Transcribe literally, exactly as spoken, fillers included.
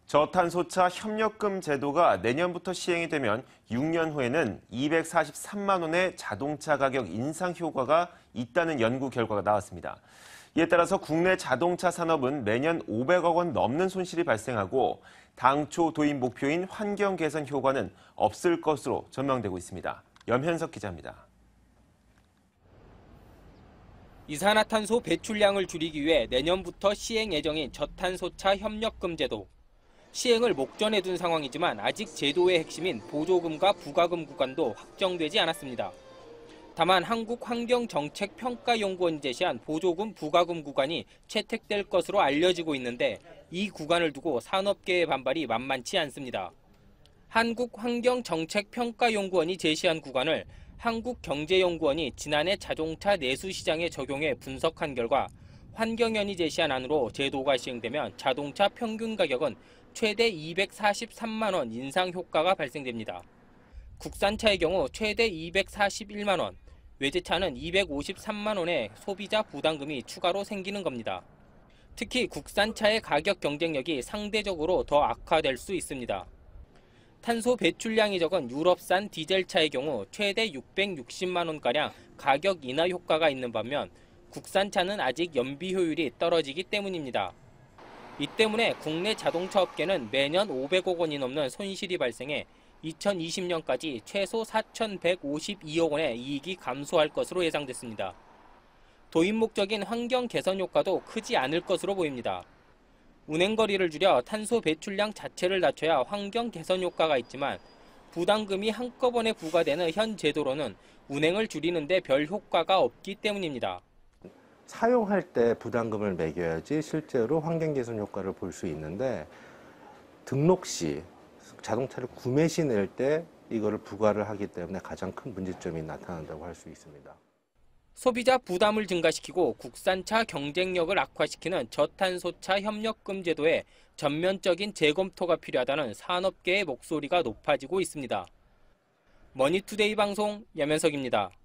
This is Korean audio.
저탄소차 협력금 제도가 내년부터 시행이 되면 육 년 후에는 이백사십삼만 원의 자동차 가격 인상 효과가 있다는 연구 결과가 나왔습니다. 이에 따라서 국내 자동차 산업은 매년 오백억 원 넘는 손실이 발생하고 당초 도입 목표인 환경 개선 효과는 없을 것으로 전망되고 있습니다. 염현석 기자입니다. 이산화탄소 배출량을 줄이기 위해 내년부터 시행 예정인 저탄소차 협력금 제도. 시행을 목전에 둔 상황이지만 아직 제도의 핵심인 보조금과 부가금 구간도 확정되지 않았습니다. 다만 한국환경정책평가연구원이 제시한 보조금 부가금 구간이 채택될 것으로 알려지고 있는데 이 구간을 두고 산업계의 반발이 만만치 않습니다. 한국환경정책평가연구원이 제시한 구간을 한국경제연구원이 지난해 자동차 내수시장에 적용해 분석한 결과 환경연이 제시한 안으로 제도가 시행되면 자동차 평균 가격은 최대 이백사십삼만 원 인상 효과가 발생됩니다. 국산차의 경우 최대 이백사십일만 원, 외제차는 이백오십삼만 원의 소비자 부담금이 추가로 생기는 겁니다. 특히 국산차의 가격 경쟁력이 상대적으로 더 악화될 수 있습니다. 탄소 배출량이 적은 유럽산 디젤차의 경우 최대 육백육십만 원가량 가격 인하 효과가 있는 반면 국산차는 아직 연비 효율이 떨어지기 때문입니다. 이 때문에 국내 자동차 업계는 매년 오백억 원이 넘는 손실이 발생해 이천이십 년까지 최소 사천백오십이억 원의 이익이 감소할 것으로 예상됐습니다. 도입 목적인 환경 개선 효과도 크지 않을 것으로 보입니다. 운행거리를 줄여 탄소 배출량 자체를 낮춰야 환경 개선 효과가 있지만 부담금이 한꺼번에 부과되는 현 제도로는 운행을 줄이는 데 별 효과가 없기 때문입니다. 사용할 때 부담금을 매겨야지 실제로 환경 개선 효과를 볼 수 있는데 등록 시 자동차를 구매 시 낼 때 이거를 부과를 하기 때문에 가장 큰 문제점이 나타난다고 할 수 있습니다. 소비자 부담을 증가시키고 국산차 경쟁력을 악화시키는 저탄소차 협력금 제도에 전면적인 재검토가 필요하다는 산업계의 목소리가 높아지고 있습니다. 머니투데이 방송 염현석입니다.